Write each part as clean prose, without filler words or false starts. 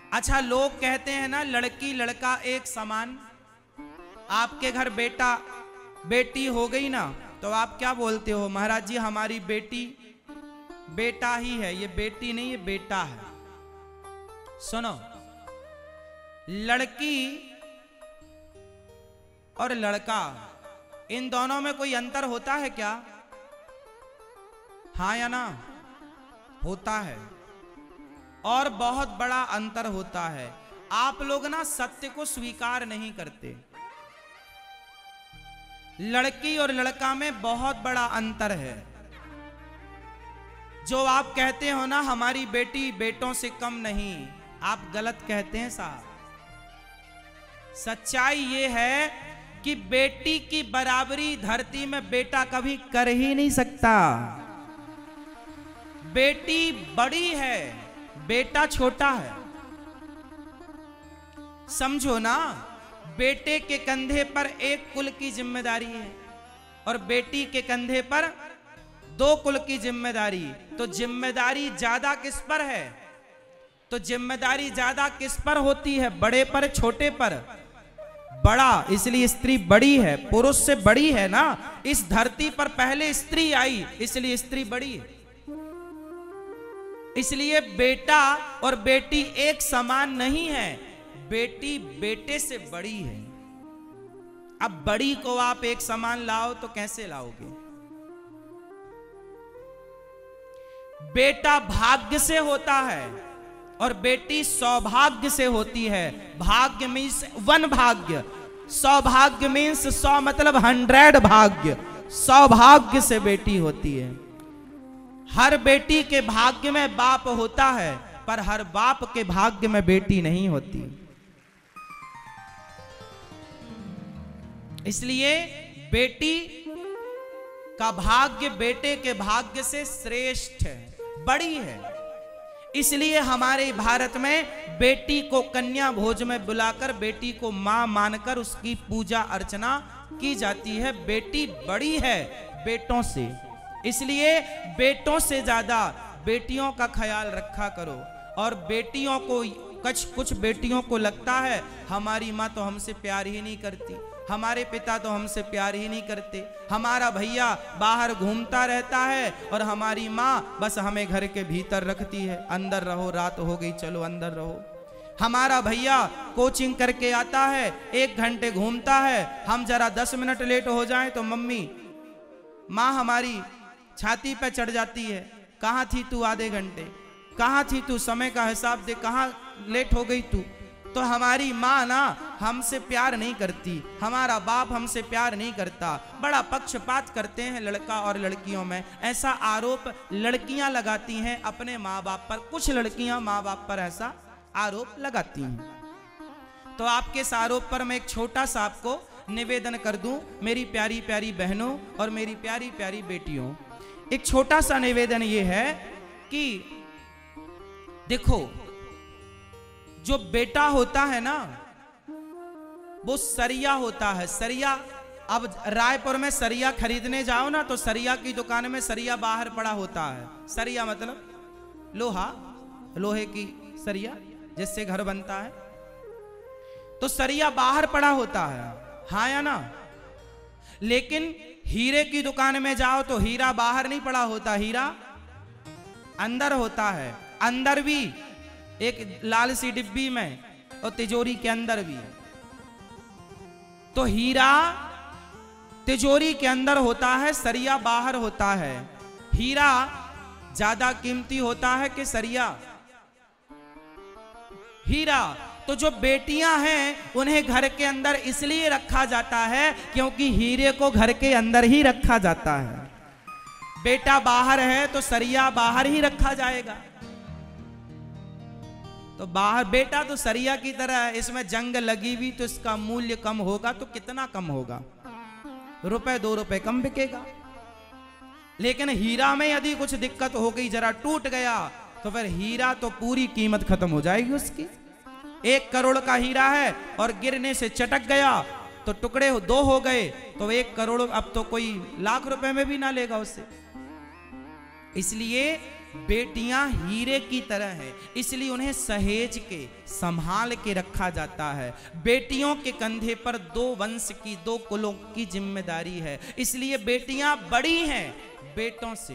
अच्छा, लोग कहते हैं ना लड़की लड़का एक समान। आपके घर बेटा बेटी हो गई ना, तो आप क्या बोलते हो? महाराज जी हमारी बेटी बेटा ही है। ये बेटी नहीं, ये बेटा है। सुनो, लड़की और लड़का, इन दोनों में कोई अंतर होता है क्या? हाँ या ना? होता है, और बहुत बड़ा अंतर होता है। आप लोग ना सत्य को स्वीकार नहीं करते। लड़की और लड़का में बहुत बड़ा अंतर है। जो आप कहते हो ना हमारी बेटी बेटों से कम नहीं, आप गलत कहते हैं साहब। सच्चाई ये है कि बेटी की बराबरी धरती में बेटा कभी कर ही नहीं सकता। बेटी बड़ी है, बेटा छोटा है। समझो ना, बेटे के कंधे पर एक कुल की जिम्मेदारी है और बेटी के कंधे पर 2 कुल की जिम्मेदारी। तो जिम्मेदारी ज्यादा किस पर है? तो जिम्मेदारी ज्यादा किस पर होती है? बड़े पर, छोटे पर? बड़ा, इसलिए स्त्री बड़ी है, पुरुष से बड़ी है ना। इस धरती पर पहले स्त्री आई, इसलिए स्त्री बड़ी है। इसलिए बेटा और बेटी एक समान नहीं है, बेटी बेटे से बड़ी है। अब बड़ी को आप एक समान लाओ तो कैसे लाओगे? बेटा भाग्य से होता है और बेटी सौभाग्य से होती है। भाग्य मीन्स 1 भाग्य, सौभाग्य मीन्स 100 मतलब 100 भाग्य। सौभाग्य से बेटी होती है। हर बेटी के भाग्य में बाप होता है, पर हर बाप के भाग्य में बेटी नहीं होती। इसलिए बेटी का भाग्य बेटे के भाग्य से श्रेष्ठ है, बड़ी है। इसलिए हमारे भारत में बेटी को कन्या भोज में बुलाकर बेटी को मां मानकर उसकी पूजा अर्चना की जाती है। बेटी बड़ी है बेटों से, इसलिए बेटों से ज्यादा बेटियों का ख्याल रखा करो। और बेटियों को कुछ बेटियों को लगता है हमारी माँ तो हमसे प्यार ही नहीं करती, हमारे पिता तो हमसे प्यार ही नहीं करते, हमारा भैया बाहर घूमता रहता है और हमारी माँ बस हमें घर के भीतर रखती है। अंदर रहो, रात हो गई, चलो अंदर रहो। हमारा भैया कोचिंग करके आता है, 1 घंटे घूमता है, हम जरा 10 मिनट लेट हो जाएं तो माँ हमारी छाती पे चढ़ जाती है, कहाँ थी तू आधे घंटे, कहाँ थी तू, समय का हिसाब दे, कहाँ लेट हो गई तू। तो हमारी माँ ना हमसे प्यार नहीं करती, हमारा बाप हमसे प्यार नहीं करता। बड़ा पक्षपात करते हैं लड़का और लड़कियों में। ऐसा आरोप लड़कियां लगाती हैं अपने माँ बाप पर, कुछ लड़कियां माँ बाप पर ऐसा आरोप लगाती हैं। तो आपके इस आरोप पर मैं एक छोटा सा आपको निवेदन कर दूं, मेरी प्यारी प्यारी बहनों और मेरी प्यारी प्यारी बेटियों। एक छोटा सा निवेदन ये है कि देखो, जो बेटा होता है ना वो सरिया होता है। सरिया, अब रायपुर में सरिया खरीदने जाओ ना तो सरिया की दुकान में सरिया बाहर पड़ा होता है। सरिया मतलब लोहा, लोहे की सरिया जिससे घर बनता है, तो सरिया बाहर पड़ा होता है, हाँ या ना? लेकिन हीरे की दुकान में जाओ तो हीरा बाहर नहीं पड़ा होता, हीरा अंदर होता है। अंदर भी एक लाल सी डिब्बी में और तिजोरी के अंदर भी। तो हीरा तिजोरी के अंदर होता है, सरिया बाहर होता है। हीरा ज्यादा कीमती होता है कि सरिया? हीरा। तो जो बेटियां हैं उन्हें घर के अंदर इसलिए रखा जाता है क्योंकि हीरे को घर के अंदर ही रखा जाता है। बेटा बाहर है तो सरिया बाहर ही रखा जाएगा। तो बाहर बेटा तो सरिया की तरह है, इसमें जंग लगी हुई तो इसका मूल्य कम होगा। तो कितना कम होगा? ₹1 ₹2 कम बिकेगा। लेकिन हीरा में यदि कुछ दिक्कत हो गई, जरा टूट गया, तो फिर हीरा तो पूरी कीमत खत्म हो जाएगी उसकी। 1 करोड़ का हीरा है और गिरने से चटक गया तो टुकड़े 2 हो गए, तो 1 करोड़ अब तो कोई ₹1,00,000 में भी ना लेगा उससे। इसलिए बेटियां हीरे की तरह हैं, इसलिए उन्हें सहेज के संभाल के रखा जाता है। बेटियों के कंधे पर 2 वंश की, 2 कुलों की जिम्मेदारी है, इसलिए बेटियां बड़ी हैं बेटों से।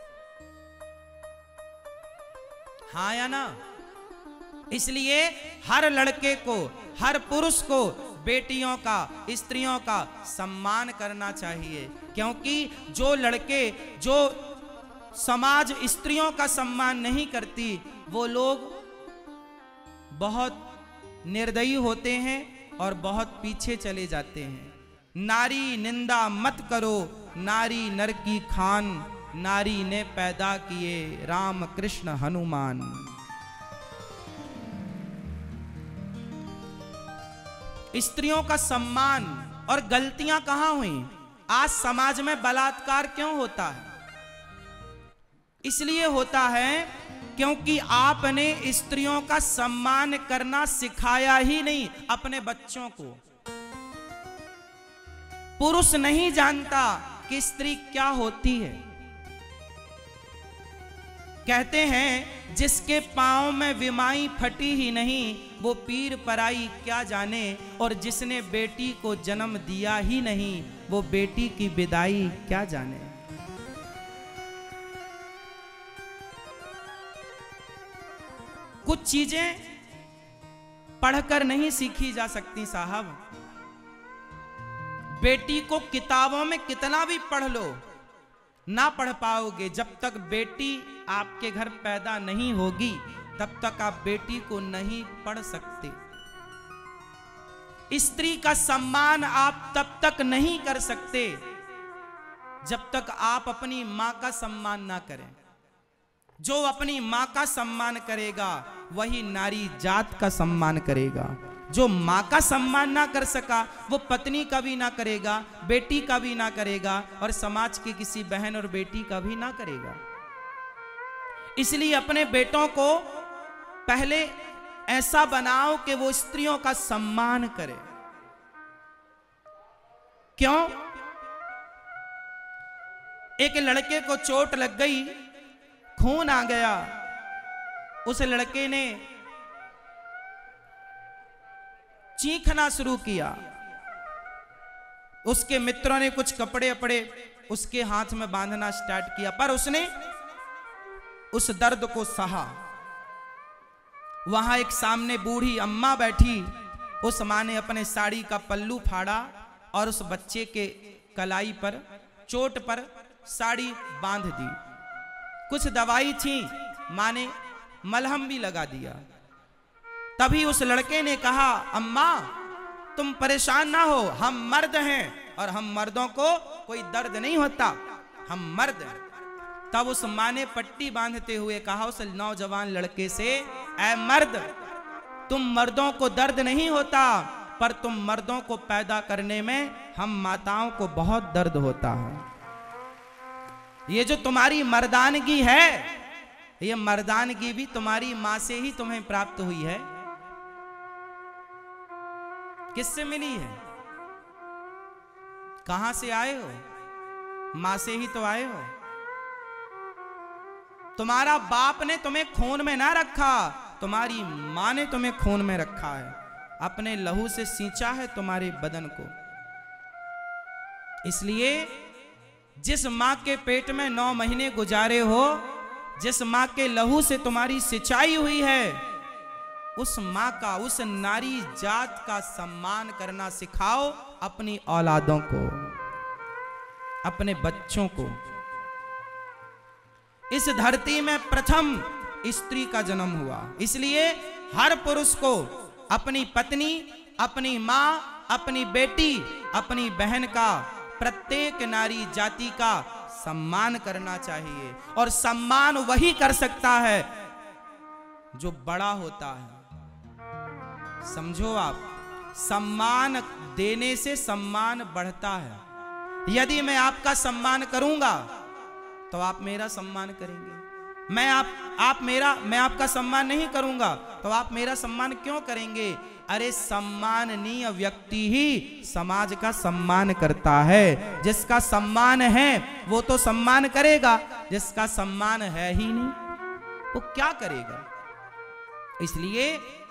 हाँ या ना? इसलिए हर लड़के को, हर पुरुष को बेटियों का, स्त्रियों का सम्मान करना चाहिए, क्योंकि जो लड़के, जो समाज स्त्रियों का सम्मान नहीं करती, वो लोग बहुत निर्दयी होते हैं और बहुत पीछे चले जाते हैं। नारी निंदा मत करो, नारी नर की खान, नारी ने पैदा किए राम कृष्ण हनुमान। स्त्रियों का सम्मान और गलतियां कहां हुई? आज समाज में बलात्कार क्यों होता है? इसलिए होता है क्योंकि आपने स्त्रियों का सम्मान करना सिखाया ही नहीं अपने बच्चों को। पुरुष नहीं जानता कि स्त्री क्या होती है। कहते हैं जिसके पांव में विमाई फटी ही नहीं, वो पीर पराई क्या जाने, और जिसने बेटी को जन्म दिया ही नहीं, वो बेटी की विदाई क्या जाने। कुछ चीजें पढ़कर नहीं सीखी जा सकती साहब। बेटी को किताबों में कितना भी पढ़ लो, ना पढ़ पाओगे। जब तक बेटी आपके घर पैदा नहीं होगी, तब तक आप बेटी को नहीं पढ़ सकते। स्त्री का सम्मान आप तब तक नहीं कर सकते जब तक आप अपनी मां का सम्मान ना करें। जो अपनी मां का सम्मान करेगा वही नारी जात का सम्मान करेगा। जो मां का सम्मान ना कर सका, वो पत्नी का भी ना करेगा, बेटी का भी ना करेगा, और समाज की किसी बहन और बेटी का भी ना करेगा। इसलिए अपने बेटों को पहले ऐसा बनाओ कि वो स्त्रियों का सम्मान करे। क्यों? एक लड़के को चोट लग गई, खून आ गया, उस लड़के ने चीखना शुरू किया। उसके मित्रों ने कुछ कपड़े अपड़े उसके हाथ में बांधना स्टार्ट किया, पर उसने उस दर्द को सहा। वहां एक सामने बूढ़ी अम्मा बैठी, उस मां ने अपने साड़ी का पल्लू फाड़ा और उस बच्चे के कलाई पर, चोट पर साड़ी बांध दी। कुछ दवाई थी, मां ने मलहम भी लगा दिया। तभी उस लड़के ने कहा, अम्मा तुम परेशान ना हो, हम मर्द हैं और हम मर्दों को कोई दर्द नहीं होता, हम मर्द हैं। तब उस मां ने पट्टी बांधते हुए कहा उस नौजवान लड़के से, ऐ मर्द, तुम मर्दों को दर्द नहीं होता, पर तुम मर्दों को पैदा करने में हम माताओं को बहुत दर्द होता है। ये जो तुम्हारी मर्दानगी है, ये मर्दानगी भी तुम्हारी मां से ही तुम्हें प्राप्त हुई है। किससे मिली है? कहां से आए हो? मां से ही तो आए हो। तुम्हारा बाप ने तुम्हें खून में ना रखा, तुम्हारी मां ने तुम्हें खून में रखा है, अपने लहू से सींचा है तुम्हारे बदन को। इसलिए जिस मां के पेट में 9 महीने गुजारे हो, जिस मां के लहू से तुम्हारी सिंचाई हुई है, उस मां का, उस नारी जात का सम्मान करना सिखाओ अपनी औलादों को, अपने बच्चों को। इस धरती में प्रथम स्त्री का जन्म हुआ, इसलिए हर पुरुष को अपनी पत्नी, अपनी मां, अपनी बेटी, अपनी बहन का, प्रत्येक नारी जाति का सम्मान करना चाहिए। और सम्मान वही कर सकता है जो बड़ा होता है। समझो आप, सम्मान देने से सम्मान बढ़ता है। यदि मैं आपका सम्मान करूंगा तो आप मेरा सम्मान करेंगे। मैं आपका सम्मान नहीं करूंगा तो आप मेरा सम्मान क्यों करेंगे? अरे सम्माननीय व्यक्ति ही समाज का सम्मान करता है। जिसका सम्मान है वो तो सम्मान करेगा, जिसका सम्मान है ही नहीं वो क्या करेगा? इसलिए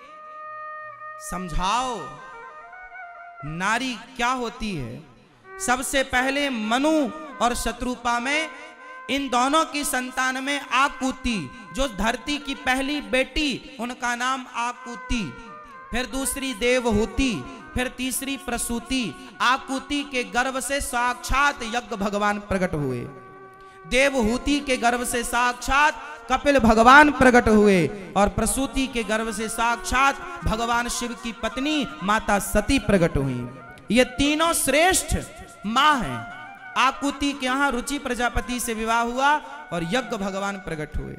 समझाओ नारी क्या होती है। सबसे पहले मनु और शत्रुपा में, इन दोनों की संतान में आकुति, जो धरती की पहली बेटी, उनका नाम आकुति, फिर दूसरी देवहूति, फिर तीसरी प्रसूति। आकुति के गर्भ से साक्षात यज्ञ भगवान प्रकट हुए, देवहूति के गर्भ से साक्षात कपिल भगवान प्रकट हुए, और प्रसूति के गर्भ से साक्षात भगवान शिव की पत्नी माता सती प्रकट हुई। ये तीनों श्रेष्ठ मां हैं। आकुति के यहां रुचि प्रजापति से विवाह हुआ और यज्ञ भगवान प्रकट हुए।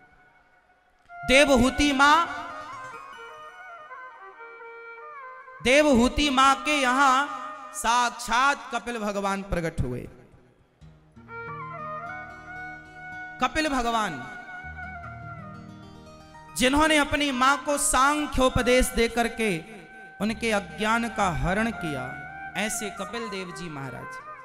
देवहूति मां के यहां साक्षात कपिल भगवान प्रकट हुए। कपिल भगवान जिन्होंने अपनी मां को सांख्योपदेश देकर के उनके अज्ञान का हरण किया, ऐसे कपिल देव जी महाराज।